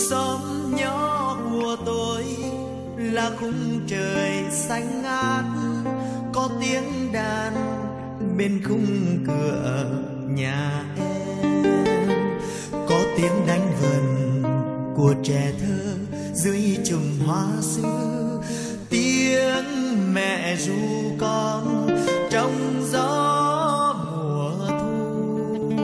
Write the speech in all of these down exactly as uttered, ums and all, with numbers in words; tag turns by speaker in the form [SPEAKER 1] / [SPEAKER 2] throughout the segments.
[SPEAKER 1] Xóm nhỏ của tôi là khung trời xanh ngát, có tiếng đàn bên khung cửa nhà em, có tiếng đánh vần của trẻ thơ dưới chùm hoa sữa, tiếng mẹ ru con trong gió mùa thu.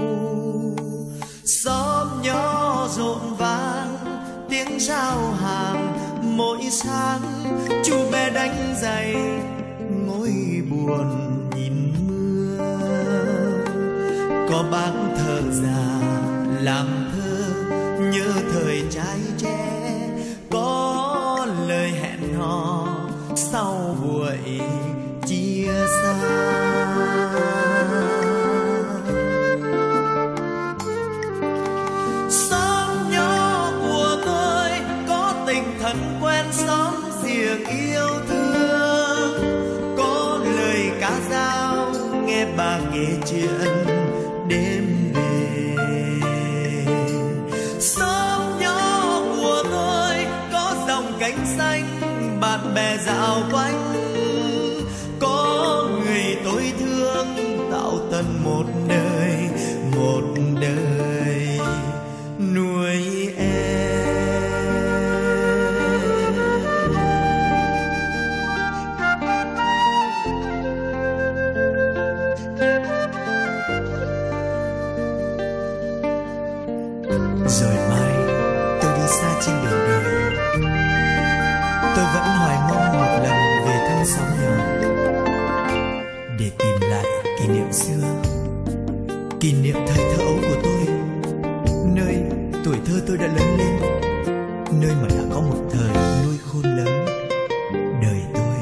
[SPEAKER 1] Xóm nhỏ rộn vang tiếng rao hàng mỗi sáng, chú bé đánh giày ngồi buồn nhìn mưa. Có bác thợ già làm thơ nhớ thời trai trẻ, có lời hẹn hò sau buổi chia xa. Xóm nhỏ của tôi có tình thân quen xóm giềng yêu thương, có lời ca dao nghe bà kể chuyện đêm về. Xóm nhỏ của tôi có dòng cánh xanh bạn bè dạo quanh, có người tôi thương tạo tần một đời, một đời nuôi em. Rồi mai tôi đi xa trên biển đời, tôi vẫn hoài mong một lần về thăm xóm nhỏ để tìm lại kỷ niệm xưa, kỷ niệm thời thơ ấu của tôi, nơi tuổi thơ tôi đã lớn lên, nơi mà đã có một thời nuôi khôn lớn đời tôi.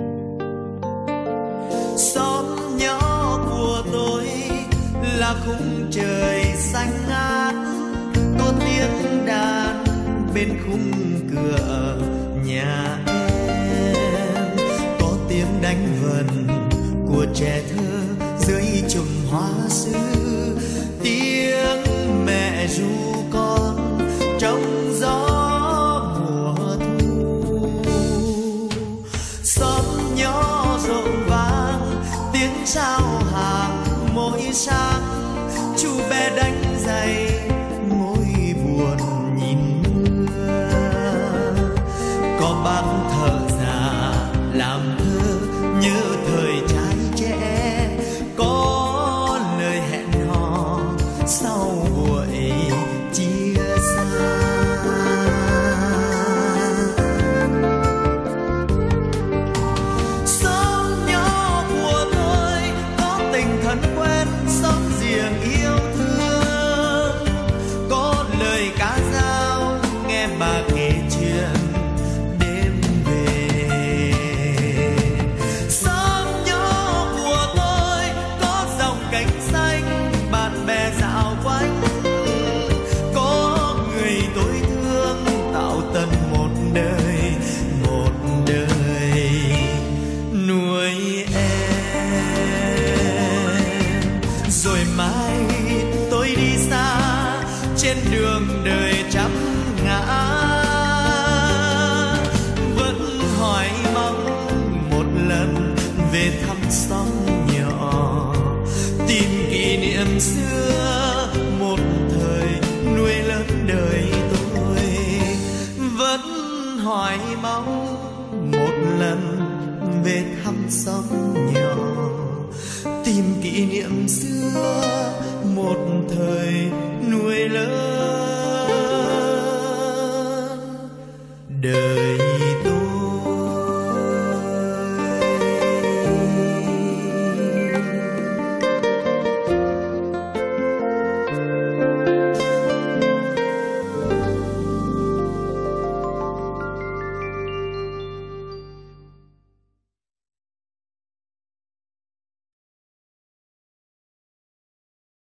[SPEAKER 1] Xóm nhỏ của tôi là khung trời xanh ngát, có tiếng đàn bên khung cửa nhà em, có tiếng đánh vần của trẻ thơ dưới chùm hoa sữa, tiếng mẹ ru con trong gió mùa thu. Xóm nhỏ rộn vang tiếng rao hàng mỗi sáng, chú bé đánh giày ngồi buồn nhìn mưa. Có bác thợ già làm thơ nhớ thời trai trẻ, có lời hẹn hò sau buổi chia xa. Xóm nhỏ của tôi có tình thân quen xóm giềng yêu thương, có lời ca dao nghe bà kể chuyện đêm về. Xóm nhỏ của tôi có dòng cánh xanh bạn bè dạo quanh, có người tôi thương tạo tần một đời, một đời nuôi em. Rồi mai tôi đi xa trên đường đời trăm ngã, vẫn hỏi mong một lần về thăm xóm nhỏ, tìm kỷ niệm xưa một thời nuôi lớn đời tôi. Vẫn hỏi mong một lần về thăm xóm nhỏ, tìm kỷ niệm xưa một thời nuôi lớn đời.